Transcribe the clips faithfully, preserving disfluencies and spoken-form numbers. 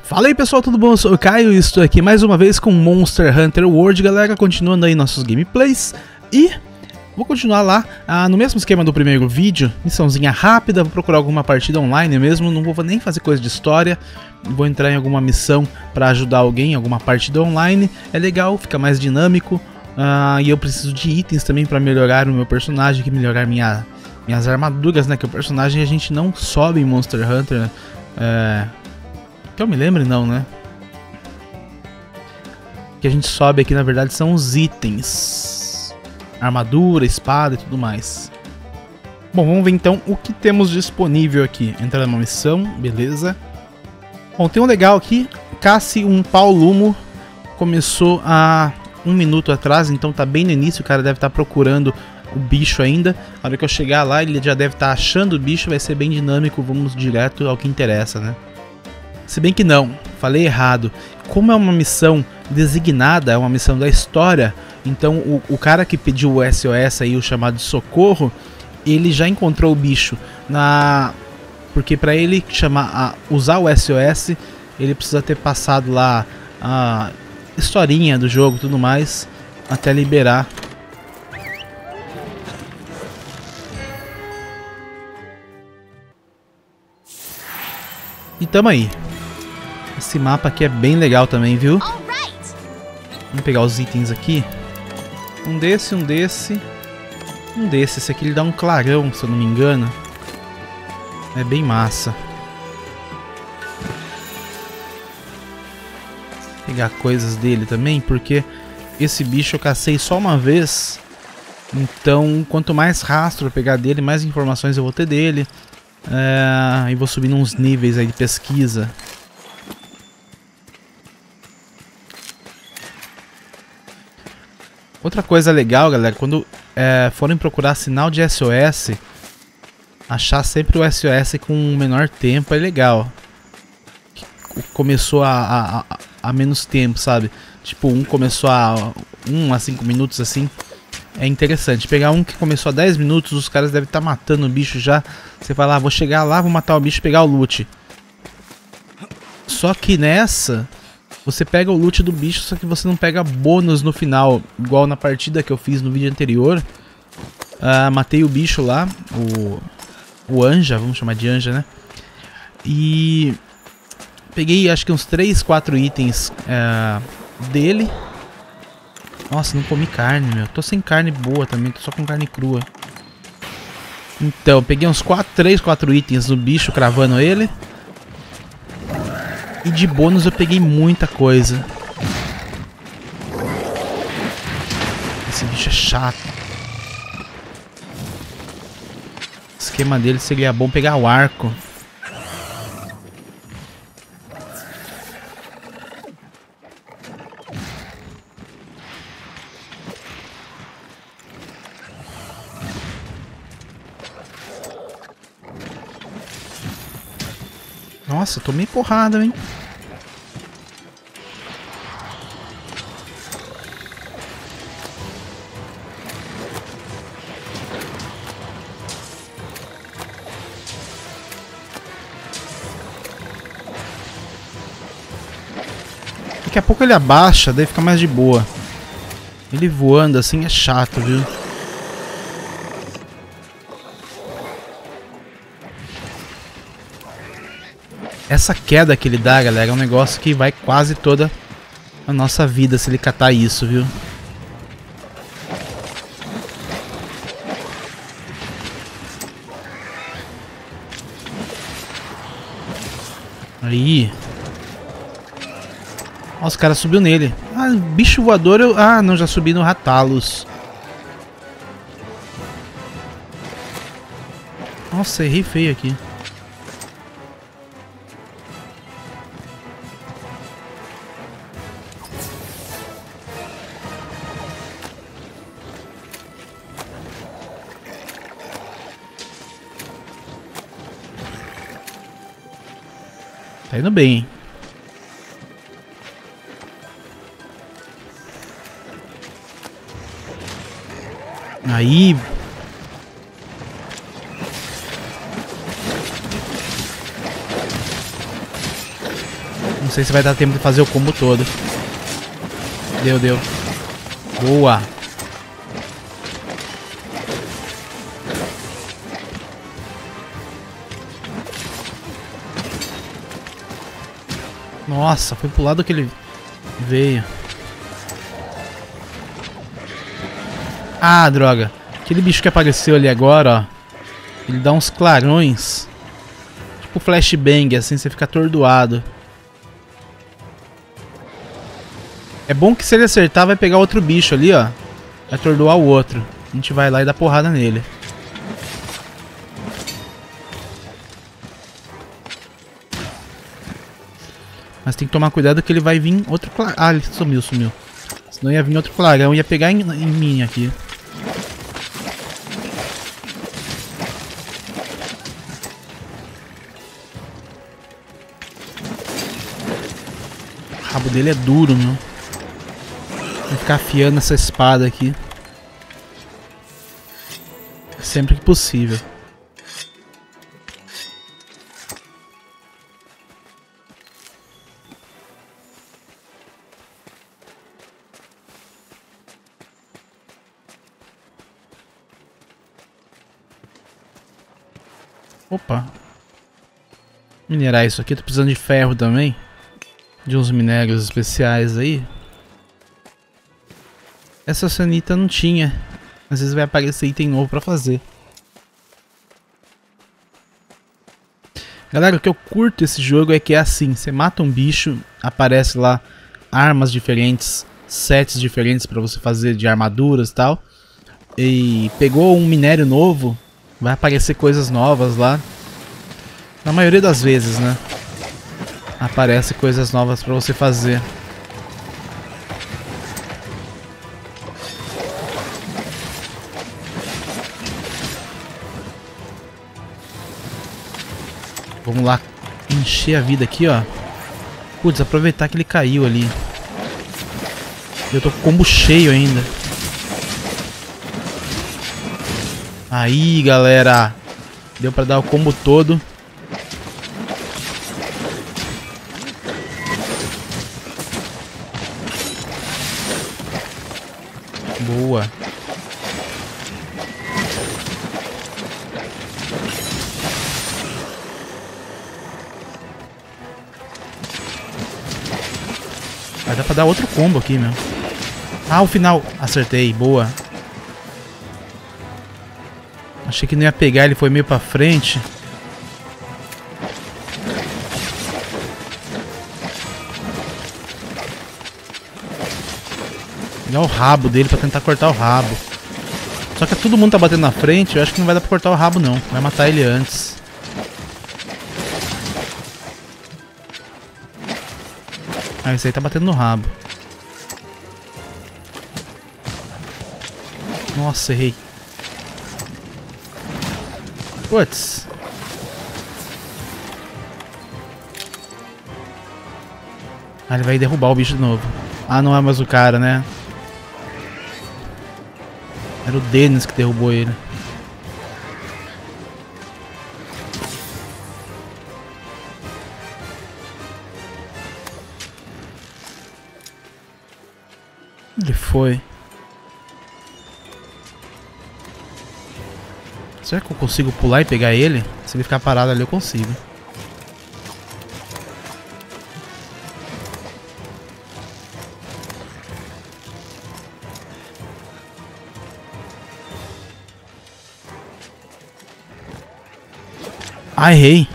Fala aí pessoal, tudo bom? Eu sou o Caio e estou aqui mais uma vez com Monster Hunter World, galera, continuando aí nossos gameplays. E vou continuar lá, ah, no mesmo esquema do primeiro vídeo, missãozinha rápida, vou procurar alguma partida online mesmo, não vou nem fazer coisa de história. Vou entrar em alguma missão para ajudar alguém, alguma partida online, é legal, fica mais dinâmico. Ah, e eu preciso de itens também para melhorar o meu personagem, que melhorar minha, minhas armaduras, né, que o personagem a gente não sobe em Monster Hunter, né? É... Que eu me lembre não, né? O que a gente sobe aqui na verdade são os itens. Armadura, espada e tudo mais. Bom, vamos ver então o que temos disponível aqui. Entrar numa missão, beleza. Bom, tem um legal aqui. Casse um Paulumo. Começou há um minuto atrás, então tá bem no início. O cara deve estar procurando o bicho ainda. Na hora que eu chegar lá ele já deve estar achando o bicho. Vai ser bem dinâmico, vamos direto ao que interessa, né? Se bem que não, falei errado. Como é uma missão designada, é uma missão da história, então o, o cara que pediu o S O S aí, o chamado de socorro, ele já encontrou o bicho. Na... Porque para ele chamar, a, usar o S O S, ele precisa ter passado lá a historinha do jogo e tudo mais, até liberar. E tamo aí. Esse mapa aqui é bem legal também, viu? Vamos pegar os itens aqui. Um desse, um desse. Um desse. Esse aqui ele dá um clarão, se eu não me engano. É bem massa. Vou pegar coisas dele também, porque esse bicho eu cacei só uma vez. Então, quanto mais rastro eu pegar dele, mais informações eu vou ter dele. É... E vou subindo uns níveis aí de pesquisa. Outra coisa legal, galera, quando é, forem procurar sinal de S O S, achar sempre o S O S com um menor tempo é legal. Começou a, a, a menos tempo, sabe? Tipo, um começou a um a cinco minutos assim. É interessante. Pegar um que começou a dez minutos, os caras devem estar matando o bicho já. Você vai lá, vou chegar lá, vou matar o bicho e pegar o loot. Só que nessa... Você pega o loot do bicho, só que você não pega bônus no final. Igual na partida que eu fiz no vídeo anterior. Uh, matei o bicho lá. O, o Anja, vamos chamar de Anja, né? E... Peguei acho que uns três, quatro itens uh, dele. Nossa, não comi carne, meu. Tô sem carne boa também, tô só com carne crua. Então, peguei uns três, quatro itens do bicho cravando ele. E de bônus eu peguei muita coisa. Esse bicho é chato. O esquema dele seria bom pegar o arco. Nossa, tomei porrada, hein? Daqui a pouco ele abaixa, daí fica mais de boa. Ele voando assim é chato, viu? Essa queda que ele dá, galera, é um negócio que vai quase toda a nossa vida se ele catar isso, viu? Aí. Nossa, o cara subiu nele. Ah, bicho voador eu... Ah, não, já subi no Ratalos. Nossa, errei feio aqui. Tá indo bem, hein? Aí. Não sei se vai dar tempo de fazer o combo todo. Deu, deu. Boa. Nossa, foi pro lado que ele veio. Ah, droga. Aquele bicho que apareceu ali agora, ó. Ele dá uns clarões. Tipo flashbang, assim, você fica atordoado. É bom que se ele acertar, vai pegar outro bicho ali, ó. Vai atordoar o outro. A gente vai lá e dá porrada nele. Mas tem que tomar cuidado que ele vai vir outro clarão. Ah, ele sumiu, sumiu. Senão ia vir outro clarão e ia pegar em, em mim aqui. O rabo dele é duro, meu. Vou ficar afiando essa espada aqui. Sempre que possível. Opa. Minerar isso aqui. Tô precisando de ferro também. De uns minérios especiais aí. Essa sanita não tinha. Às vezes vai aparecer item novo pra fazer. Galera, o que eu curto desse jogo é que é assim. Você mata um bicho, aparece lá armas diferentes, sets diferentes pra você fazer de armaduras e tal. E pegou um minério novo, vai aparecer coisas novas lá. Na maioria das vezes, né? Aparece coisas novas pra você fazer. Vamos lá encher a vida aqui, ó. Putz, aproveitar que ele caiu ali. Eu tô com combo cheio ainda. Aí, galera. Deu pra dar o combo todo. Boa. Vai dar pra dar outro combo aqui, meu. Ah, o final. Acertei. Boa. Achei que não ia pegar, ele foi meio pra frente. Pegar o rabo dele pra tentar cortar o rabo. Só que todo mundo tá batendo na frente, eu acho que não vai dar pra cortar o rabo não. Vai matar ele antes. Ah, esse aí tá batendo no rabo. Nossa, errei. Putz. Ah, ele vai derrubar o bicho de novo. Ah, não é mais o cara, né? Era o Dennis que derrubou ele. Ele foi. Será que eu consigo pular e pegar ele? Se ele ficar parado ali eu consigo. Ah, errei.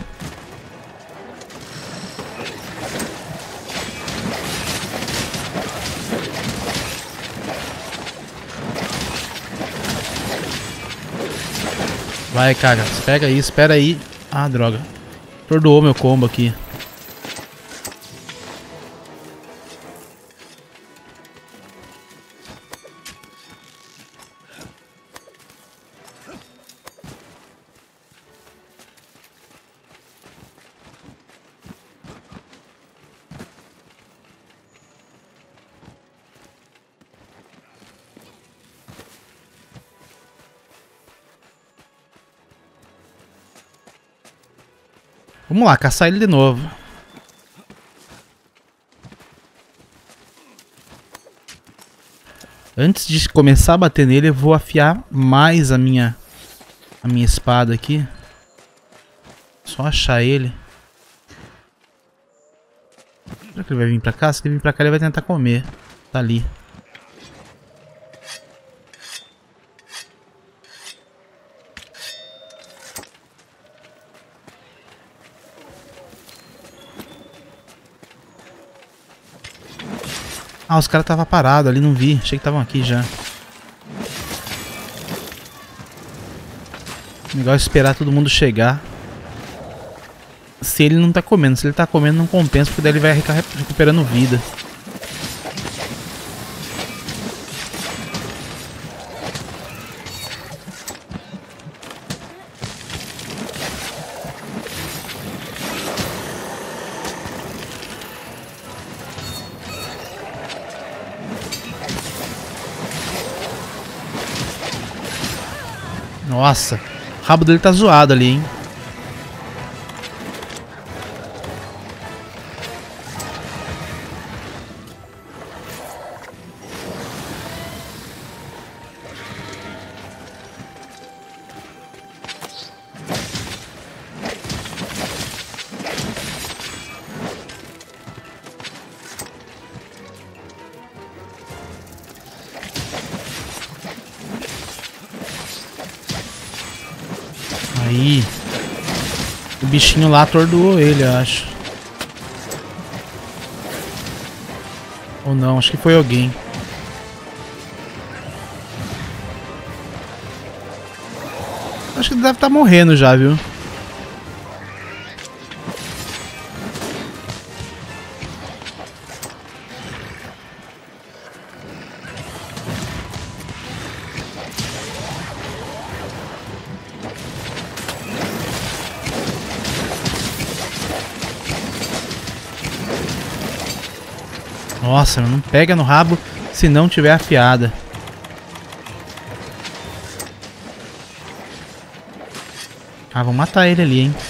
Vai, cara. Pega aí, espera aí. Ah, droga. Tordoou meu combo aqui. Vamos lá, caçar ele de novo. Antes de começar a bater nele, eu vou afiar mais a minha, a minha espada aqui. Só achar ele. Será que ele vai vir pra cá? Se ele vir pra cá, ele vai tentar comer. Tá ali. Ah, os caras estavam parados ali, não vi. Achei que estavam aqui já. Legal esperar todo mundo chegar. Se ele não tá comendo. Se ele tá comendo, não compensa, porque daí ele vai recuperando vida. Nossa, o rabo dele tá zoado ali, hein? Aí. O bichinho lá atordoou ele, eu acho. Ou não, acho que foi alguém. Acho que ele deve estar morrendo já, viu? Nossa, não pega no rabo se não tiver afiada. Ah, vou matar ele ali, hein?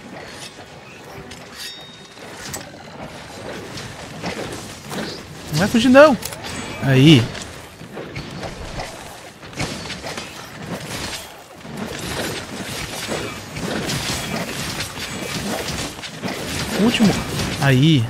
Não vai fugir, não! Aí. Último. Aí.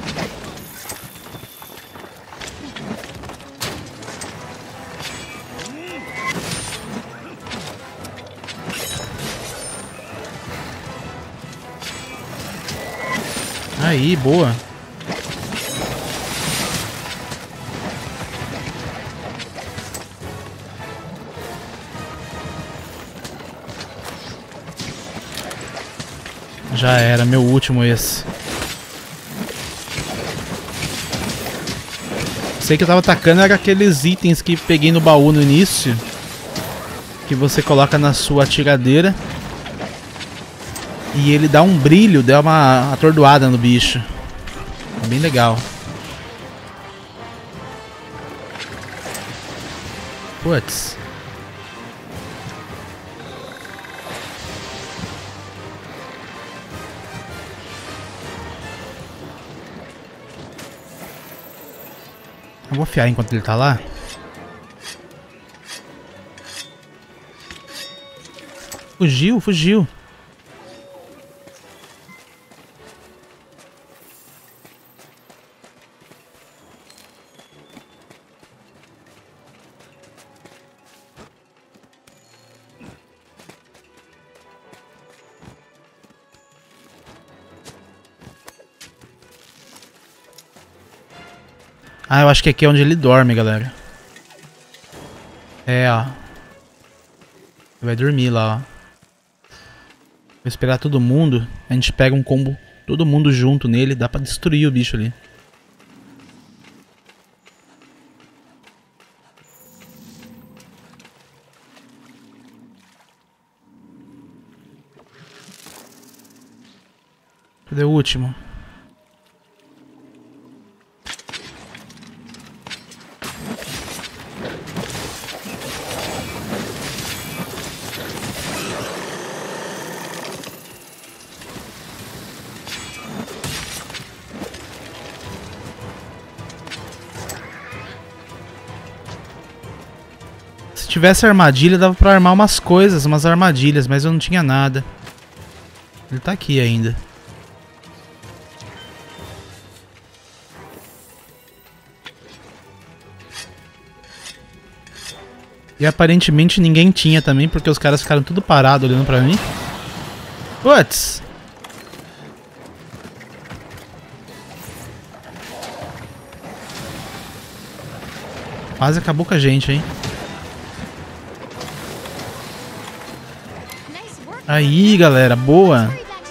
Aí, boa. Já era, meu último esse. Sei que eu tava atacando era aqueles itens que peguei no baú no início. Que você coloca na sua atiradeira. E ele dá um brilho, dá uma atordoada no bicho. É bem legal. Putz. Eu vou afiar enquanto ele tá lá. Fugiu, fugiu. Ah, eu acho que aqui é onde ele dorme, galera. É, ó. Ele vai dormir lá, ó. Vou esperar todo mundo. A gente pega um combo, todo mundo junto nele. Dá pra destruir o bicho ali. Cadê o último? tivesse armadilha, dava pra armar umas coisas, umas armadilhas, mas eu não tinha nada. Ele tá aqui ainda. E aparentemente ninguém tinha também, porque os caras ficaram tudo parado olhando pra mim. Putz! Quase acabou com a gente, hein? Aí, galera, boa!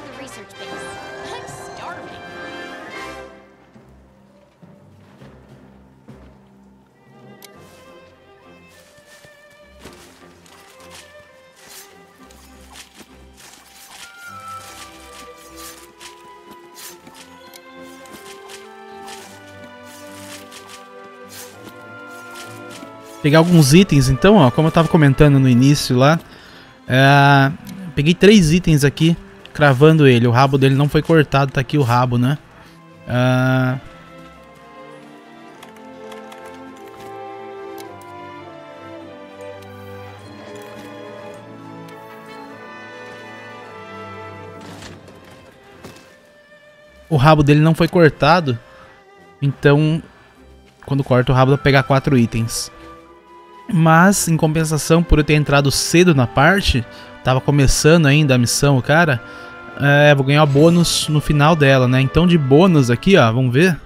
Pegar alguns itens, então, ó, como eu tava comentando no início lá, é, peguei três itens aqui, cravando ele. O rabo dele não foi cortado, tá aqui o rabo, né? É... O rabo dele não foi cortado, então, quando corta o rabo, dá pra pegar quatro itens. Mas, em compensação, por eu ter entrado cedo na parte, tava começando ainda a missão, cara, é, vou ganhar bônus no final dela, né? Então, de bônus aqui, ó, vamos ver.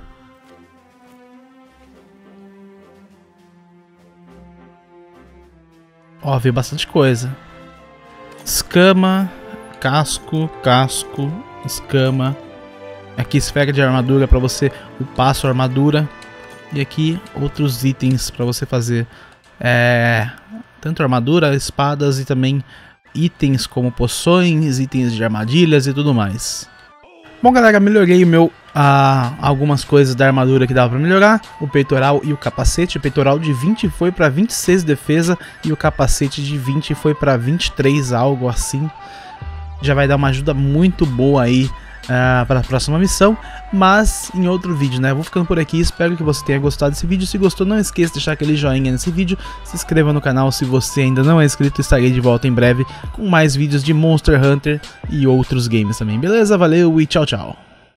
Ó, veio bastante coisa. Escama, casco, casco, escama. Aqui, esfera de armadura pra você upar sua armadura. E aqui, outros itens pra você fazer. É, tanto armadura, espadas e também itens como poções, itens de armadilhas e tudo mais. Bom, galera, melhorei o meu, ah, algumas coisas da armadura que dava pra melhorar. O peitoral e o capacete. O peitoral de vinte foi pra vinte e seis defesa e o capacete de vinte foi pra vinte e três, algo assim. Já vai dar uma ajuda muito boa aí Uh, para a próxima missão, mas em outro vídeo, né? Eu vou ficando por aqui, espero que você tenha gostado desse vídeo. Se gostou, não esqueça de deixar aquele joinha nesse vídeo, se inscreva no canal se você ainda não é inscrito. Estarei de volta em breve com mais vídeos de Monster Hunter e outros games também, beleza? Valeu e tchau, tchau!